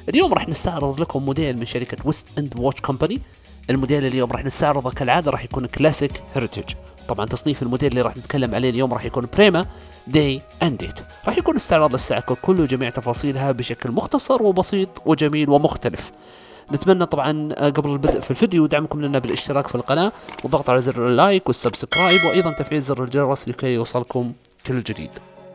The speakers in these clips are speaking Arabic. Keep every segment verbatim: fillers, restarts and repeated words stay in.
اليوم راح نستعرض لكم موديل من شركة ويست اند واتش كومباني. الموديل اليوم راح نستعرضه كالعادة راح يكون كلاسيك هيريتج. طبعا تصنيف الموديل اللي راح نتكلم عليه اليوم راح يكون بريما داي اند ديت. راح يكون استعراض للساعة كله وجميع تفاصيلها بشكل مختصر وبسيط وجميل ومختلف. نتمنى طبعا قبل البدء في الفيديو دعمكم لنا بالاشتراك في القناة والضغط على زر اللايك والسبسكرايب وايضا تفعيل زر الجرس لكي يوصلكم كل جديد.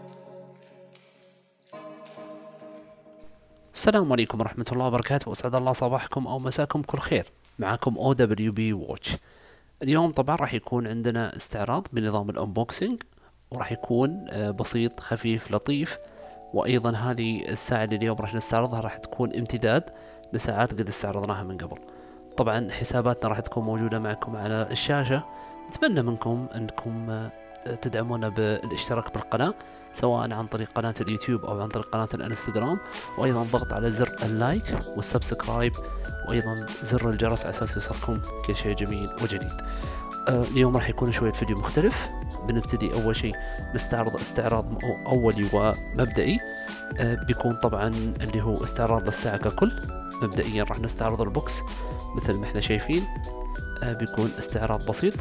السلام عليكم ورحمة الله وبركاته، واسعد الله صباحكم او مساكم كل خير. معكم او دبليو بي واتش. اليوم طبعا راح يكون عندنا استعراض بنظام الانبوكسنج وراح يكون بسيط خفيف لطيف، وايضا هذه الساعة اللي اليوم راح نستعرضها راح تكون امتداد لساعات قد استعرضناها من قبل. طبعا حساباتنا راح تكون موجودة معكم على الشاشة. نتمنى منكم انكم تدعمونا بالاشتراك بالقناة سواء عن طريق قناة اليوتيوب او عن طريق قناة الانستغرام، وايضا الضغط على زر اللايك والسبسكرايب وايضا زر الجرس على اساس يوصلكم كل شيء جميل وجديد. آه اليوم راح يكون شوية فيديو مختلف. بنبتدي اول شيء نستعرض استعراض اولي ومبدئي. آه بيكون طبعا اللي هو استعراض للساعة ككل. مبدئيا راح نستعرض البوكس مثل ما احنا شايفين. آه بيكون استعراض بسيط،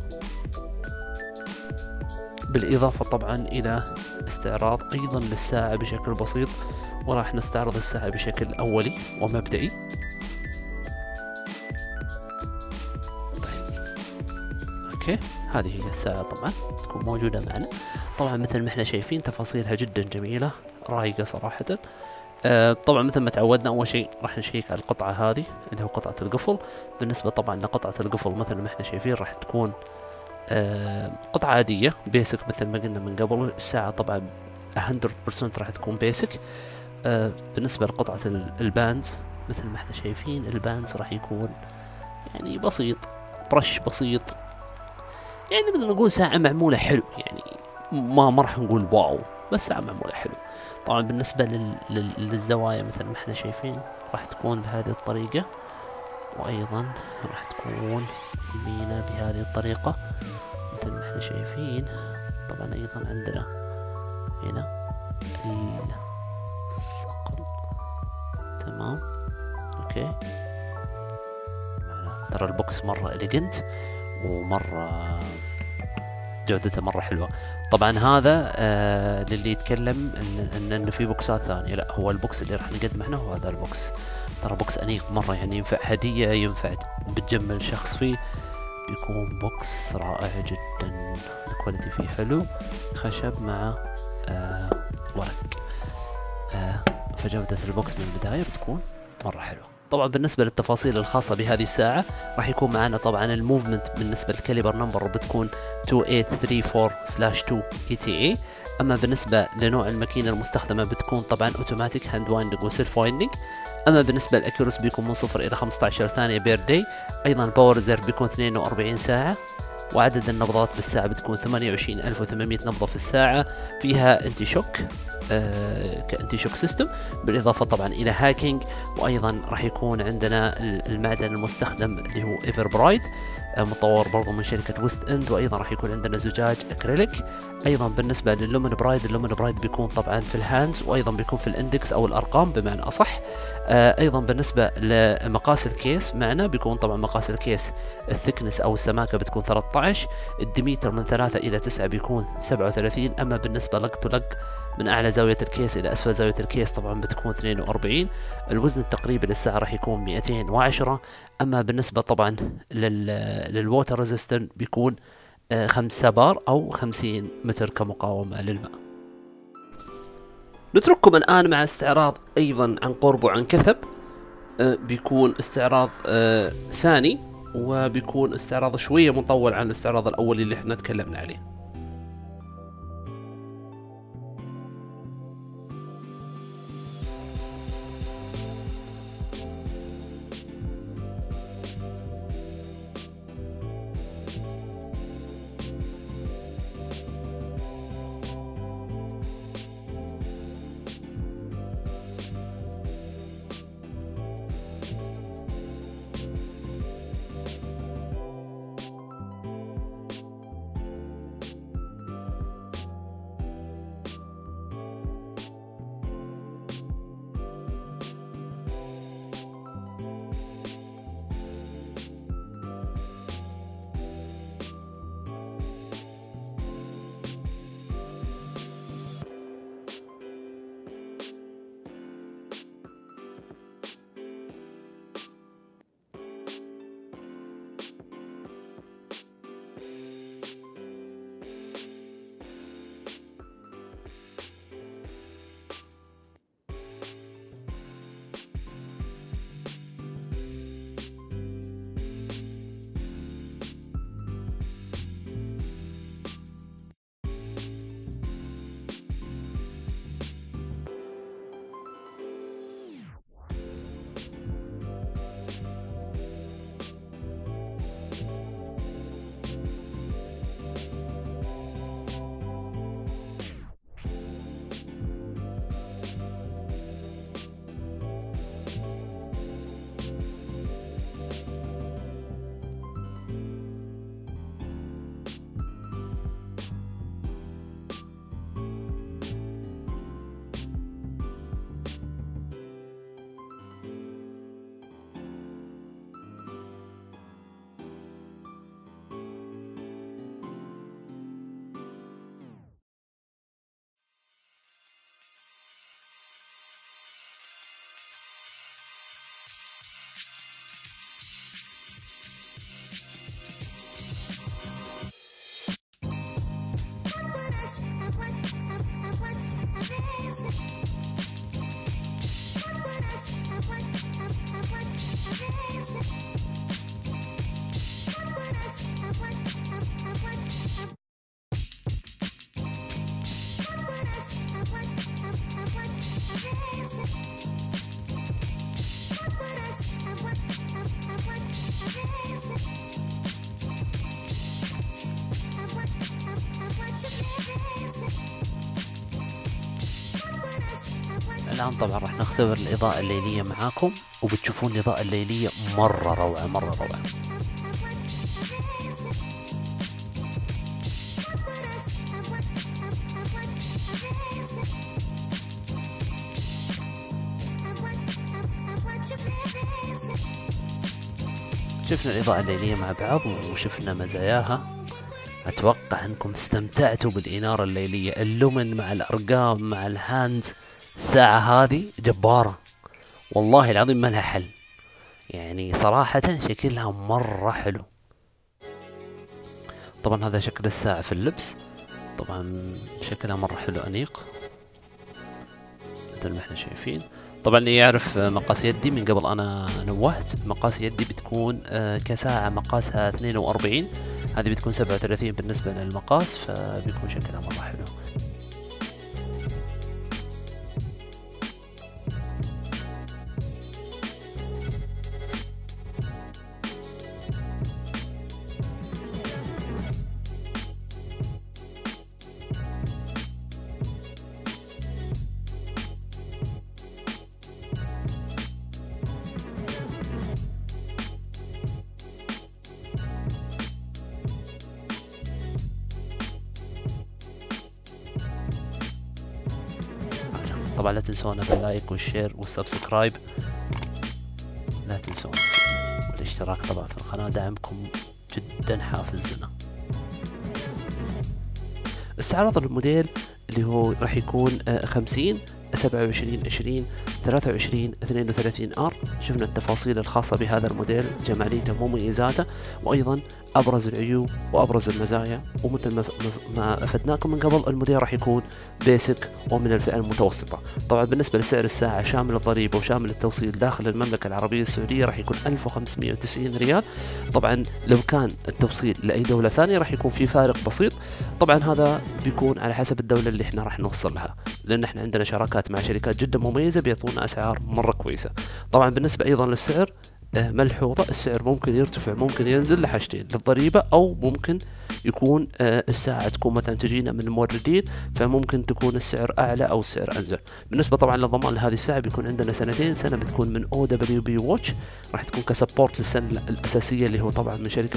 بالإضافة طبعا إلى استعراض أيضا للساعة بشكل بسيط، وراح نستعرض الساعة بشكل أولي ومبدئي. طيب. أوكي، هذه هي الساعة طبعا تكون موجودة معنا. طبعا مثل ما احنا شايفين تفاصيلها جدا جميلة رايقة صراحة. آه طبعا مثل ما تعودنا أول شيء راح نشيك على القطعة هذه اللي هو قطعة القفل. بالنسبة طبعا لقطعة القفل مثل ما احنا شايفين راح تكون آه قطعة عادية بيسك مثل ما قلنا من قبل. الساعة طبعا مية بالمية راح تكون بيسك. آه بالنسبة لقطعة الباندز مثل ما احنا شايفين الباندز راح يكون يعني بسيط، برش بسيط، يعني نقدر نقول ساعة معمولة حلو، يعني ما ما راح نقول واو بس ساعة معمولة حلو. طبعا بالنسبة لل... لل... للزوايا مثل ما احنا شايفين راح تكون بهذه الطريقة، وايضا راح تكون يمينة بهذه الطريقة مثل ما احنا شايفين. طبعا ايضا عندنا هنا الصقل. تمام اوكي. ترى البوكس مرة اليجنت ومرة جودته مرة حلوة. طبعا هذا آه للي يتكلم ان ان, إن في بوكسات ثانية، لا هو البوكس اللي راح نقدمه هنا هو هذا البوكس. ترى بوكس انيق مرة، يعني ينفع هدية، ينفع بتجمل شخص فيه. بيكون بوكس رائع جدا، الكواليتي فيه حلو، خشب مع آه ورق. آه فجودة البوكس من البداية بتكون مرة حلوة. طبعا بالنسبة للتفاصيل الخاصة بهذه الساعة راح يكون معنا طبعا الموفمنت بالنسبة للكاليبر نمبر بتكون اثنين ثمانية ثلاثة أربعة اثنين اي تي اي. اما بالنسبة لنوع الماكينة المستخدمة بتكون طبعا اوتوماتيك هاند وايندنج وسيلف وايندنج. اما بالنسبة للاكيورس بيكون من صفر الى خمسة عشر ثانية بير داي. ايضا الباور ريزيرف بيكون اثنين وأربعين ساعة، وعدد النبضات بالساعة بتكون ثمانية وعشرين ألف وثمانمائة نبضة في الساعة. فيها انتي شوك آه كانتي شوك سيستم، بالاضافه طبعا الى هاكينج. وايضا راح يكون عندنا المعدن المستخدم اللي هو ايفر برايت، آه مطور برضو من شركه ويست اند. وايضا راح يكون عندنا زجاج اكريليك. ايضا بالنسبه لللومن برايد، اللومن برايد بيكون طبعا في الهاندز، وايضا بيكون في الاندكس او الارقام بمعنى اصح. آه ايضا بالنسبه لمقاس الكيس معنا بيكون طبعا مقاس الكيس الثكنس او السماكه بتكون ثلاثة عشر، الديميتر من ثلاثة الى تسعة بيكون سبعة وثلاثين. اما بالنسبه لق تو لق من اعلى زاويه الكيس الى اسفل زاويه الكيس طبعا بتكون اثنين وأربعين. الوزن التقريبي للساعه راح يكون مئتين وعشرة. اما بالنسبه طبعا لل للووتر ريزيستنت بيكون آه خمسة بار او خمسين متر كمقاومه للماء. نترككم الان مع استعراض ايضا عن قرب وعن كثب. آه بيكون استعراض آه ثاني، وبيكون استعراض شويه مطول عن الاستعراض الاول اللي احنا تكلمنا عليه. الآن طبعا راح نختبر الإضاءة الليلية معاكم، وبتشوفون الإضاءة الليلية مرة روعة مرة روعة. شفنا الإضاءة الليلية مع بعض وشفنا مزاياها. أتوقع أنكم استمتعتوا بالإنارة الليلية، اللومن مع الأرقام مع الهاندز. الساعة هذه جبارة والله العظيم ما لها حل، يعني صراحة شكلها مرة حلو. طبعا هذا شكل الساعة في اللبس، طبعا شكلها مرة حلو أنيق مثل ما احنا شايفين. طبعا اللي يعرف مقاس يدي من قبل انا نوهت، مقاس يدي بتكون كساعة مقاسها اثنين وأربعين، هذه بتكون سبعة وثلاثين بالنسبة للمقاس، فبيكون شكلها مرة حلو. طبعا لا تنسونا باللايك والشير والسبسكرايب، لا تنسونا والاشتراك طبعا في القناة، دعمكم جدا حافز لنا. استعراض الموديل اللي هو راح يكون خمسين سبعة وعشرين عشرين ثلاثة وعشرين اثنين وثلاثين ار. شفنا التفاصيل الخاصة بهذا الموديل، جماليته ومميزاته، وايضا ابرز العيوب وابرز المزايا. ومثل ما ما افدناكم من قبل، الموديل راح يكون بيسك ومن الفئة المتوسطة. طبعا بالنسبة لسعر الساعة شامل الضريبة وشامل التوصيل داخل المملكة العربية السعودية راح يكون ألف وخمسمائة وتسعين ريال. طبعا لو كان التوصيل لأي دولة ثانية راح يكون في فارق بسيط، طبعا هذا بيكون على حسب الدولة اللي احنا راح نوصل لها، لأن احنا عندنا شراكات مع شركات جدا مميزة بيعطونا أسعار مرة كويسة. طبعا بالنسبة أيضا للسعر ملحوظة، السعر ممكن يرتفع ممكن ينزل لحاجتين، للضريبة أو ممكن يكون الساعة تكون مثلا تجينا من الموردين، فممكن تكون السعر أعلى أو السعر أنزل. بالنسبة طبعا للضمان لهذه الساعة بيكون عندنا سنتين، سنة بتكون من أو دبليو بي واتش راح تكون كسبورت للسنة الأساسية اللي هو طبعا من شركة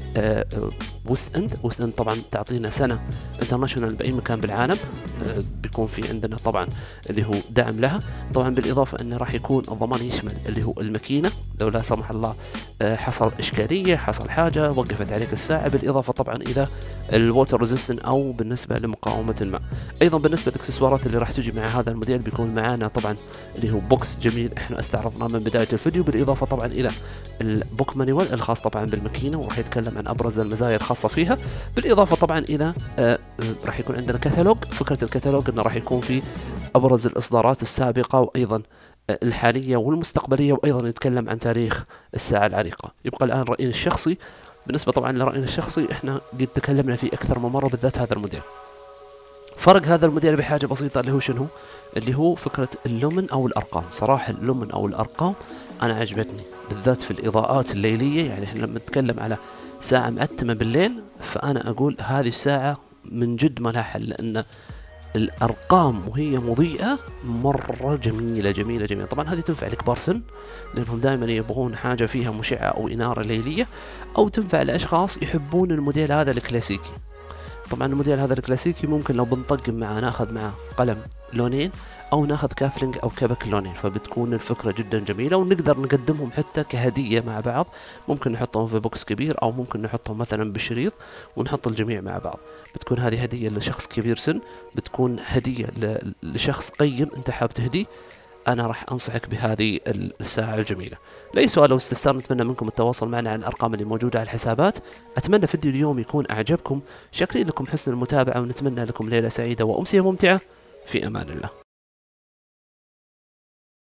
وست اند. وست اند طبعا تعطينا سنة انترناشونال بأي مكان بالعالم، بيكون في عندنا طبعا اللي هو دعم لها. طبعا بالإضافة أنه راح يكون الضمان يشمل اللي هو الماكينة، لو لا سمح الله حصل إشكالية حصل حاجة وقفت عليك الساعة، بالإضافة طبعا إلى الووتر ريزيستنت أو بالنسبة لمقاومة الماء. أيضا بالنسبة للإكسسوارات اللي راح تجي مع هذا الموديل بيكون معانا طبعا اللي هو بوكس جميل احنا استعرضناه من بداية الفيديو، بالإضافة طبعا إلى البوك مانيوال الخاص طبعا بالماكينة وراح يتكلم عن أبرز المزايا الخاصة فيها. بالإضافة طبعا إلى آه راح يكون عندنا كتالوج. فكرة الكتالوج إنه راح يكون في أبرز الإصدارات السابقة وأيضا آه الحالية والمستقبلية، وأيضا يتكلم عن تاريخ الساعة العريقة. يبقى الآن رأينا الشخصي. بالنسبة طبعا لرأينا الشخصي احنا قد تكلمنا فيه أكثر من مرة، بالذات هذا الموديل. فرق هذا الموديل بحاجة بسيطة اللي هو شنو؟ اللي هو فكرة اللومن أو الأرقام. صراحة اللومن أو الأرقام أنا عجبتني بالذات في الإضاءات الليلية. يعني احنا لما نتكلم على ساعة معتمة بالليل، فأنا أقول هذه الساعة من جد ما لها حل، لأن الأرقام وهي مضيئة مرة جميلة جميلة جميلة. طبعا هذه تنفع لكبار سن لأنهم دائما يبغون حاجة فيها مشعة أو إنارة ليلية، أو تنفع لأشخاص يحبون الموديل هذا الكلاسيكي. طبعا الموديل هذا الكلاسيكي ممكن لو بنطقم معه ناخذ معه قلم لونين او ناخذ كافلنج او كبك لونين، فبتكون الفكرة جدا جميلة ونقدر نقدمهم حتى كهدية مع بعض. ممكن نحطهم في بوكس كبير او ممكن نحطهم مثلا بشريط ونحط الجميع مع بعض. بتكون هذه هدية لشخص كبير سن، بتكون هدية لشخص قيم انت حاب تهديه. انا راح انصحك بهذه الساعة الجميلة. لاي سؤال او استفسار نتمنى منكم التواصل معنا عن الارقام اللي موجودة على الحسابات. اتمنى فيديو اليوم يكون اعجبكم، شاكرين لكم حسن المتابعة ونتمنى لكم ليلة سعيدة وامسية ممتعة في امان الله.